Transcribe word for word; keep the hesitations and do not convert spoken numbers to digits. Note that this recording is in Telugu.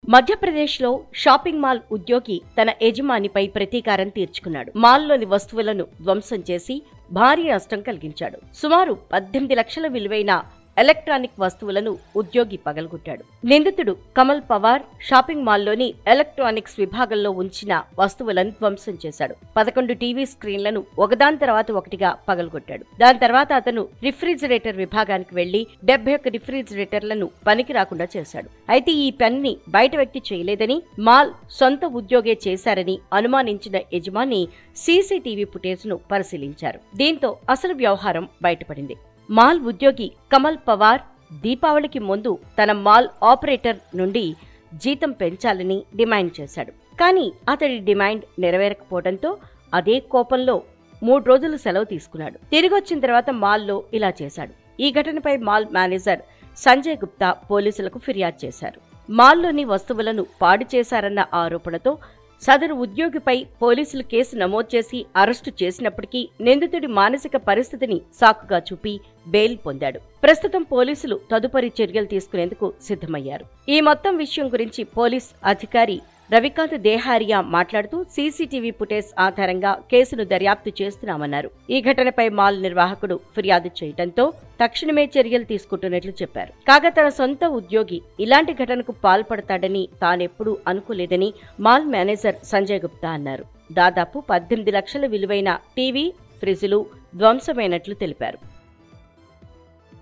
మధ్యప్రదేశ్లో షాపింగ్ మాల్ ఉద్యోగి తన యజమానిపై ప్రతీకారం తీర్చుకున్నాడు. మాల్లోని వస్తువులను ధ్వంసం చేసి భారీ నష్టం కలిగించాడు. సుమారు పద్దెనిమిది లక్షల విలువైన ఎలక్ట్రానిక్ వస్తువులను ఉద్యోగి పగలగొట్టాడు. నిందితుడు కమల్ పవార్ షాపింగ్ మాల్లోని ఎలక్ట్రానిక్స్ విభాగంలో ఉంచిన వస్తువులను ధ్వంసం చేశాడు. పదకొండు టీవీ స్క్రీన్లను ఒకదాని తర్వాత ఒకటిగా పగలగొట్టాడు. దాని తర్వాత అతను రిఫ్రిజిరేటర్ విభాగానికి వెళ్లి డెబ్బై ఒక్క రిఫ్రిజిరేటర్లను పనికి రాకుండా చేశాడు. అయితే ఈ పనిని బయట వ్యక్తి చేయలేదని, మాల్ సొంత ఉద్యోగే చేశారని అనుమానించిన యజమాని సీసీటీవీ ఫుటేజ్ ను పరిశీలించారు. దీంతో అసలు వ్యవహారం బయటపడింది. మాల్ ఉద్యోగి కమల్ పవార్ దీపావళికి ముందు తన మాల్ ఆపరేటర్ నుండి జీతం పెంచాలని డిమాండ్ చేశాడు. కానీ అతడి డిమాండ్ నెరవేరకపోవడంతో అదే కోపంలో మూడు రోజులు సెలవు తీసుకున్నాడు. తిరిగొచ్చిన తర్వాత మాల్లో ఇలా చేశాడు. ఈ ఘటనపై మాల్ మేనేజర్ సంజయ్ గుప్తా పోలీసులకు ఫిర్యాదు చేశారు. మాల్లోని వస్తువులను పాడు చేశారన్న ఆరోపణతో సదరు ఉద్యోగిపై పోలీసులు కేసు నమోదు చేసి అరెస్టు చేసినప్పటికీ నిందితుడి మానసిక పరిస్థితిని సాకుగా చూపి బెయిల్ పొందాడు. ప్రస్తుతం పోలీసులు తదుపరి చర్యలు తీసుకునేందుకు సిద్ధమయ్యారు. ఈ మొత్తం విషయం గురించి పోలీస్ అధికారి రవికాంత్ దేహారియా మాట్లాడుతూ సీసీటీవీ ఫుటేజ్ ఆధారంగా కేసును దర్యాప్తు చేస్తున్నామన్నారు. ఈ ఘటనపై మాల్ నిర్వాహకుడు ఫిర్యాదు చేయడంతో తక్షణమే చర్యలు తీసుకుంటున్నట్లు చెప్పారు. కాగా తన సొంత ఉద్యోగి ఇలాంటి ఘటనకు పాల్పడతాడని తానెప్పుడూ అనుకోలేదని మాల్ మేనేజర్ సంజయ్ గుప్తా అన్నారు. దాదాపు పద్దెనిమిది లక్షల విలువైన టీవీ, ఫ్రిజ్లు ధ్వంసమైనట్లు తెలిపారు.